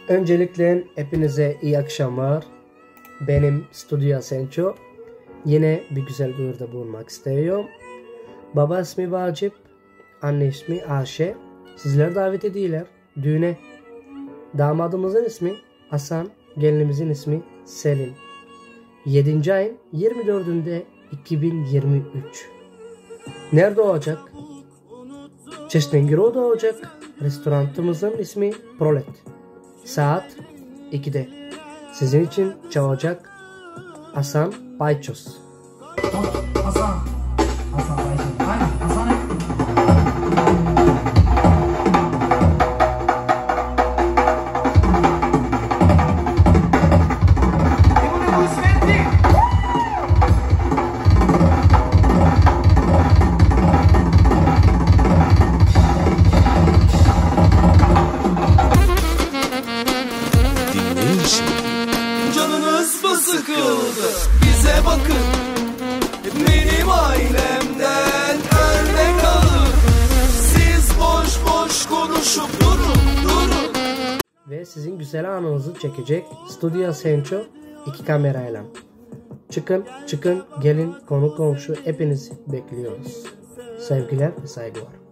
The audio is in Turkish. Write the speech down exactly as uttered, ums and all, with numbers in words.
Öncelikle hepinize iyi akşamlar. Benim Stüdyo Asenço. Yine bir güzel duyuruda bulunmak istiyorum. Baba ismi Vacip, anne ismi Ayşe. Sizler davet ediyorlar düğüne. Damadımızın ismi Hasan, gelinimizin ismi Selin. yedinci ayın yirmi dördünde iki bin yirmi üç. Nerede olacak? Çeşmengiro'da olacak. Restoranımızın ismi Prolet. Saat ikide. Sizin için çalacak Hasan Bayços. Hasan. Hasan Bayços. Aynen. Hasan hep. Canınız mı sıkıldı? Bize bakın. Benim ailemden örnek alın. Siz boş boş konuşup durun, durun. Ve sizin güzel anınızı çekecek Stüdyo Asenço iki kamerayla. Çıkın, çıkın, gelin, konu komşu hepinizi bekliyoruz. Sevgiler ve saygılar.